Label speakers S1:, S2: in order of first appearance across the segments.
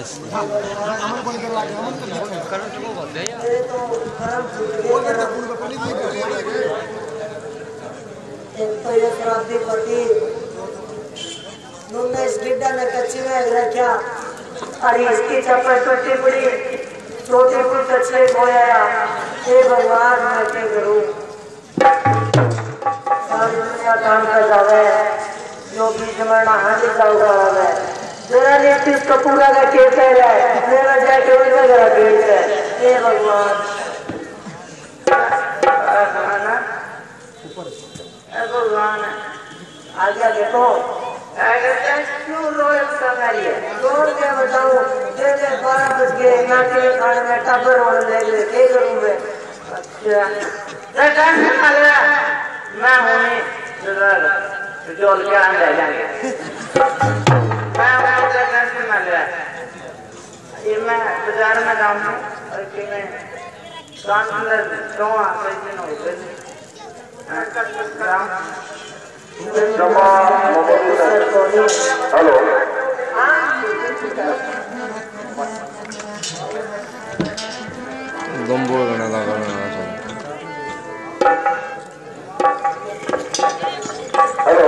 S1: इस गिड्डा ने कच्ची में रखा और इसकी चप्पल टूटी पड़ी छोटी कुछ कच्चे बोया ये भगवान मैं क्या करूं सारी दुनिया काम कर जावे जो बीच मरना हानि जाऊगा है मेरा नीति कपूरा का केस है मेरा जाके उनका जरा केस है ये भगवान भगवान आगे देखो क्यों रोयल संगाली है रोल के बताऊं जैसे 12 बज गए नाके खाने में टबर होने लगे क्या करूं मैं अच्छा टेंशन ना ले मैं हूं जरा जोल के अंदर जाएंगे मैं टेंशन ना ले ये मैं बाजार में जाऊं और कि मैं शाम अंदर सोआ कैसे न हो
S2: हेलो गंबोर गणा लगा हेलो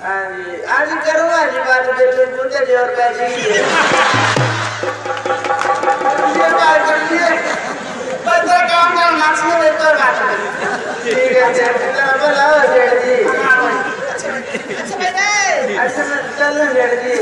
S1: आज करूँगा जी बात बिल्कुल पूछे जी और पैसे ही है ये बात करती है बंदर काम कर नाचने में तो बात ठीक है बोलो जेठ जी अच्छा मैं चलूँ जेठ जी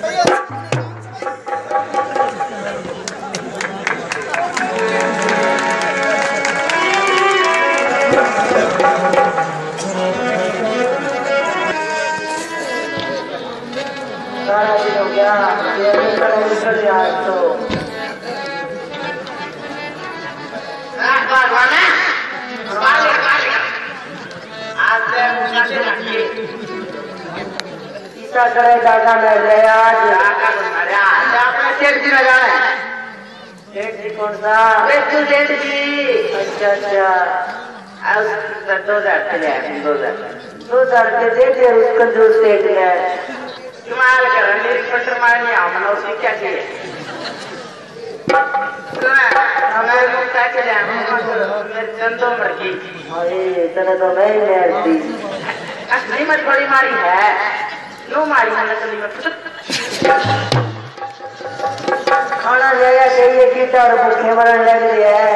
S1: सारा दिन हो गया ये निकल आज तो ऐसा करे दादा मैं गया आज आपने सेठ जी ना जाना है सेठ जी कौन सा सेठ जी अच्छा अच्छा 2000 के दे दे उसका जो सेठ है इस्तेमाल कर मेरी पटर मारनी हमने उसे क्या चाहिए हमारे को क्या चले मेरे चंदो मरकी अरे इतना तो नहीं मेरती असली में थोड़ी मारी है नो मारी है असली में खाना जगह चाहिए कीटा और भूखे मरने लग रही है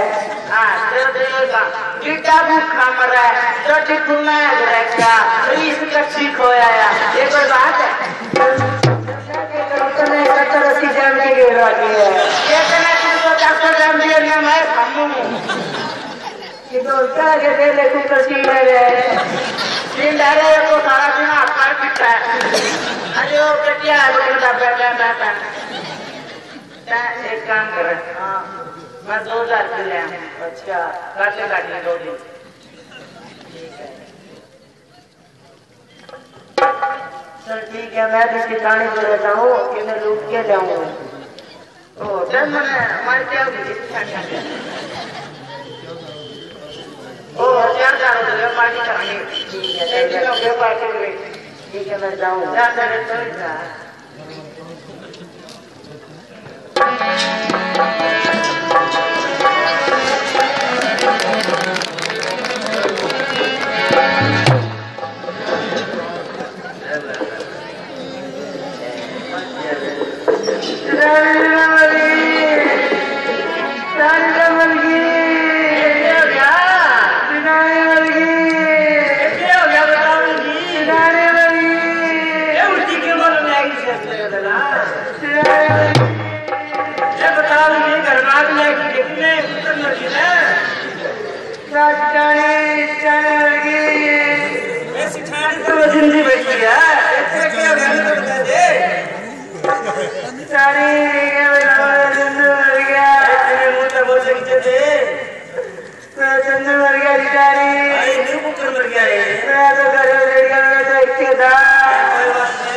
S1: कीटा भूखा मर रहा है रोटी खुलना है क्या इसका ठीक हो आया ये कोई बात है कटर अस्सी जम की गिर रही है ये कहना तुमको 400 जम दिए ना मैं खाऊं ये तो क्या के दे ले कुकर सीन ले दिन डाले को सारा दिन आकार पिटता है अरे वो कटिया बोलता बैठा एक काम कर हाँ मैं 2000 के ले अच्छा काटने 2 दिन सर ठीक है मैं भी ठिकाने पे रहता हूँ कि मैं लूट के जाऊँ ओ सर मैंने हमारे क्या ओ 1000 पार्टी कराएंगे ठीक है मैं जाऊँ जिंदगी बैठी है इससे क्या हो गया तो बता दे सारी जिंदगी मर गया तेरे मुंह से बोल सकते थे तो जिंदगी मर गया बेचारी अरे मेरे को कर मर गया ये मैं तो घर में बैठ गया मैं तो इक्के था कोई बात नहीं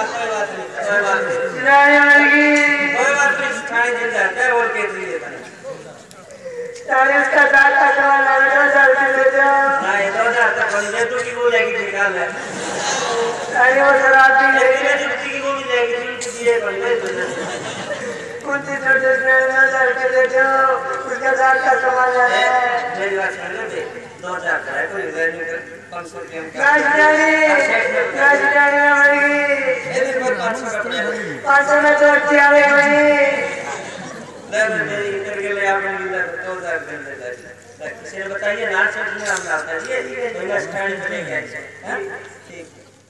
S1: मर गई कोई बात नहीं सिखाने दिन जाता है और कैसे देता है सारे उसका दांत का सवाल है 2000 के ले जाओ नहीं 2000 तक बोलिए तू की बोलेगी निकाल है अरे वो शराबी है ये जुत्ती की वो मिलेगी जुत्ती है बोलिए कुछ छोटे से 2000 के ले जाओ उसका दांत का सवाल है मेरी बात सुन ले 2000 का है कोई इधर नहीं कर 500 रुपए का राजधानी में मर गई ये पर 500 में तो अच्छी आ गई मेरी इधर के लिए आपने इधर 2000 दे देता है इसे बताइए ना से नाम आता है ये मेरा स्टैंड बनेगा ऐसे हैं ठीक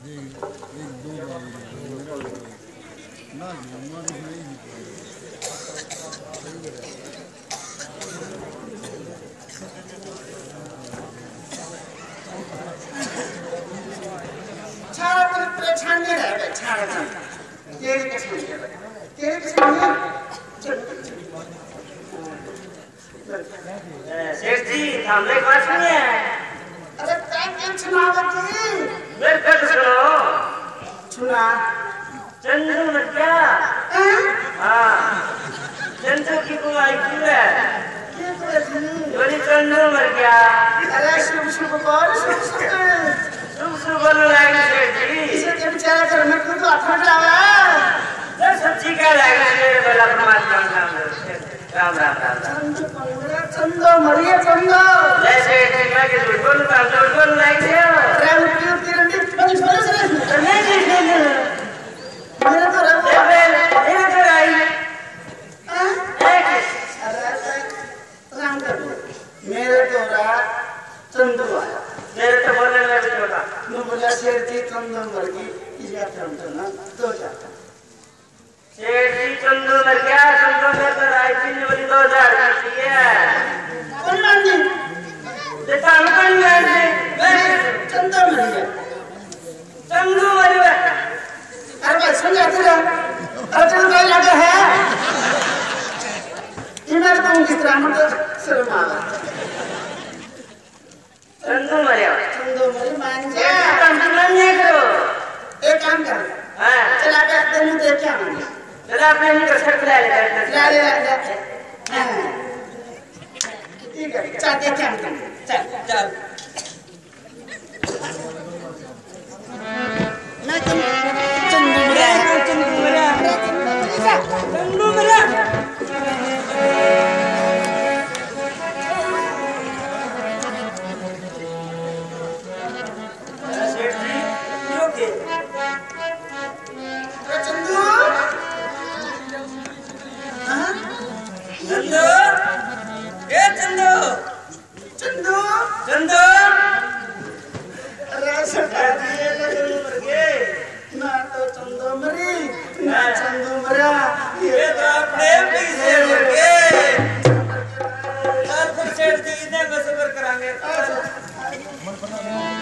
S1: ना छाड़ पर परेशान नहीं रह छाड़ तेरे के सामने सेठ जी सामने पास में है अरे क्या सुना बच्ची मेरे को सुनो सुना चंदू मत क्या हाँ चंदू की कुमारी क्यों है बोली चंदू मर गया अरे शुभ शुभ बोल शुभ शुभ बोलने लगे सेठ जी इसे क्या बेचारा कर मैं खुद हाथ में डाला सच्ची क्या लगा मेरे बेला परमात्मा राम राम राम चंदो मरिया चंदो जैसे मैं के झूठ बोलूं तो झूठ बोलने लगे थे अरे क्यों तेरे लिए पंच बोले से नहीं
S3: जी इसका काम करना 2000
S1: सेठ जी चंदू मर गया चंदू मर कर आई थी वाली 2000 की है
S3: कौन मान जी
S1: देता हम कौन मान जी
S3: चंदू मर गया
S1: चंदू मर गया
S3: अरे भाई समझा तेरा चंदू का लगा है इमर तो किस तरह मतलब शर्मा
S1: चंदू मर गया
S3: चंदू मर मान जा
S1: काम नहीं करो
S3: एक काम कर
S1: हां
S3: चला के तेनू दे क्या मांगे
S1: चला अपने नहीं कर सकता ले
S3: ले हां ठीक है चल दे क्या मांगे चल चल मैं चंदू मरा
S1: सेठ जी यो के
S3: चंदू हां
S1: चंदू ए चंदू
S3: चंदू
S1: चंदू
S3: अरे सरकार ये चंदू मर गए ना तो चंदू मरी ना चंदू मरा
S1: ये तो अपने पीछे मर गए कल फिर सेठ जी ने बस पर करांगे